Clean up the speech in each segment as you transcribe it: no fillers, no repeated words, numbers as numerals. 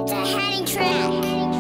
It's a heading track.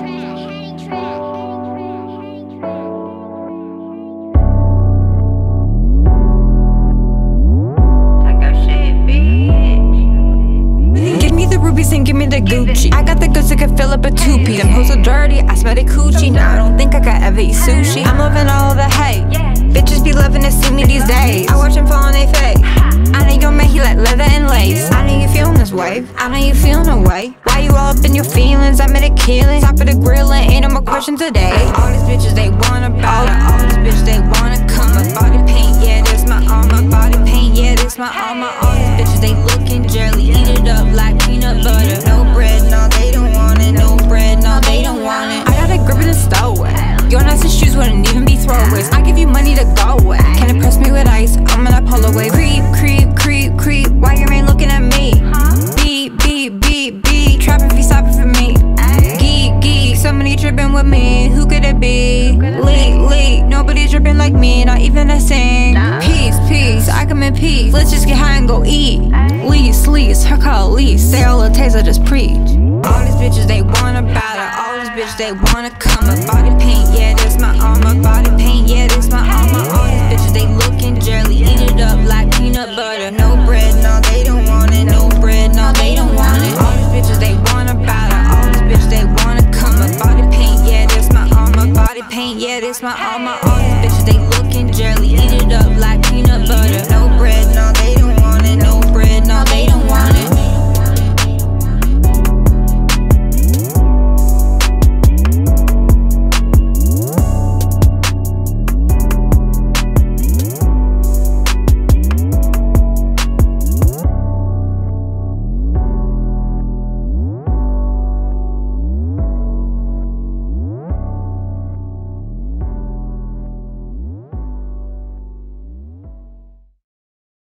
And give me the Gucci. I got the goods that can fill up a two-piece. Them hoes so dirty, I smell the coochie. Nah, I don't think I could ever eat sushi. I'm loving all the hate. Bitches be loving to see me these days. I watch them fall on their face. I know your man, he like leather and lace. I know you feeling this wave. I know you feeling away. Why you all up in your feelings? I'm at a killing. Top of the grill and ain't no more question today. All these bitches, they wanna bow to all these bitches, they wanna come. My body paint, yeah, that's my armor. Body paint, yeah, that's my armor. All these bitches, they looking jelly. Eat it up like peanut butter. No bread, no, they don't want it. No bread, no, they don't want it. I got a grip in the stowaway. Your nicest shoes wouldn't even be throwaways. I give you money to go away. Can't impress me with ice, I'm in that polo wave. Creep, creep, creep, creep, why you ain't looking at me? Beep, beep, beep, beep, trap if you stop it for me. Geek, geek, somebody tripping with me, who could it be? Leak, leak, nobody tripping like me, not even a sing. Peace, peace, I come in peace. Let's just get high and go eat. Lease, lease, her call lease. Say all it takes, I just preach. All these bitches, they wanna battle. All these bitches, they wanna come. My body paint, yeah,